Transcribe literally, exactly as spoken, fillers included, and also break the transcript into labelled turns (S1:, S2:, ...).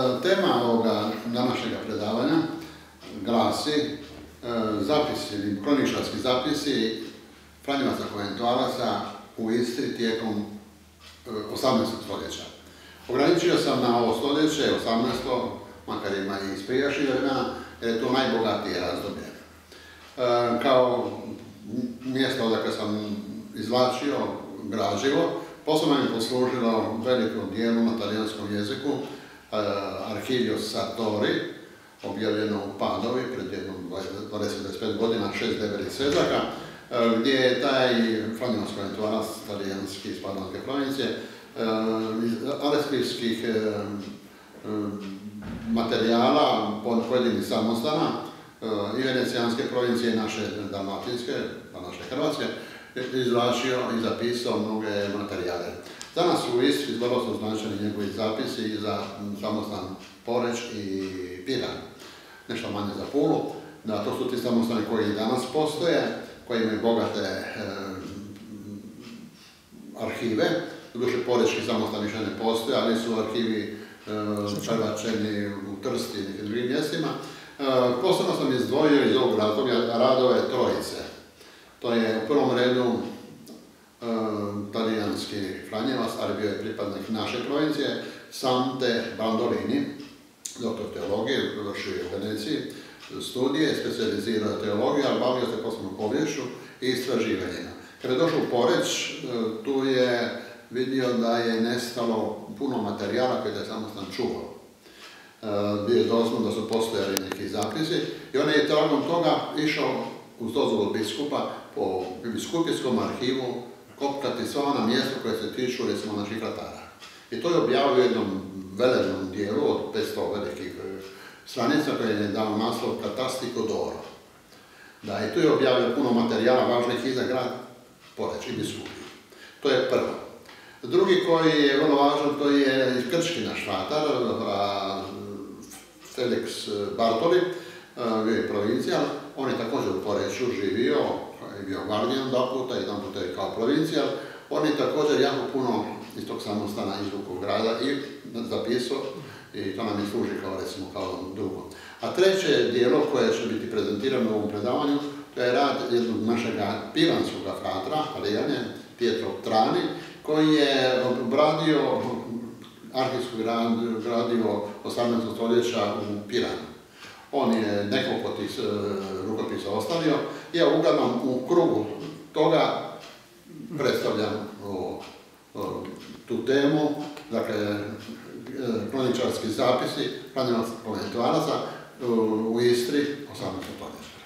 S1: Tema ovoga današnjeg predavanja glasi zapisi ili kroničarski zapisi Franjevaca konventualaca u Istri tijekom osamnaestog stoljeća. Ograničio sam na ovo stoljeće, osamnaesto, makar ima i iz prijašnjih vremena, jer je to najbogatije razdoblje. Kao mjesto odakle sam izvlačio gradivo, posebno mi je poslužilo velikom dijelu na talijanskom jeziku Archivio Sartori, objavljeno u Padovi pred jednom dvadeset do dvadeset pet godina, šest debelih svezaka, gdje je taj Franjevac konventualac talijanski iz Padonske provincije iz arhivskih materijala pojedinih samostana i venecijanske provincije i naše dalmatinske, pa naše hrvatske, izvlačio i zapisao mnoge materijale. Danas u Istri vrlo su značajni njegovi zapisi i za samostan Poreč i Piran. Nešto manje za Pulu. Da, to su ti samostani koji i danas postoje, koji imaju bogate e, arhive. Doduše, porečki samostani više ne postoje, ali su arhivi e, prebačeni u Trsti i nekim drugim mjestima. E, posebno sam izdvojio iz ovog razdoblja radove trojice. To je u prvom redu e, talijanski Franjevac, ali bio je pripadnik naše provincije, Sante Brandolini, doktor teologije, vršio je u Veneciji studije, specijalizirao teologiju, ali bavio se posebno poviješću i istraživanjima. Kada je došao u Poreč, tu je vidio da je nestalo puno materijala koje je samostan čuvao. Bio je doslovno da su postojali neki zapisi i on je tragom toga išao uz dozvolu biskupa po biskupijskom arhivu kopkati sva ona mjesta koje se tiču, recimo, naših vratara. I to je objavio u jednom velenom dijelu od petsto velikih stranica koje je dao naslov Catastiko d'oro. Da, i tu je objavio puno materijala važnih i za grad Poreč i biskupiju. To je prvo. Drugi koji je vrlo važan, to je iz Krčkina švatar, Felix Bartoli, bio je provincijal. On je također u Poreču živio, je bio guardijan dva puta, jedan puta je kao provincijal. On je također jako puno iz tog samostana izvukao grada i zapisao, i to nam i služi kao, recimo, kao drugo. A treće dijelo koje će biti prezentirano u ovom predavanju, to je rad jednog našeg piranskog fratra, Talijane, Pietro Trani, koji je obradio arhivsko gradivo osamnaestog stoljeća u Piranu. On je nekoliko tih rukopisa ostavio i ja uglavnom u krugu toga predstavljam o, o, tu temu, dakle, kroničarski zapisi Franjevaca konventualaca u Istri osamnaestog stoljeća.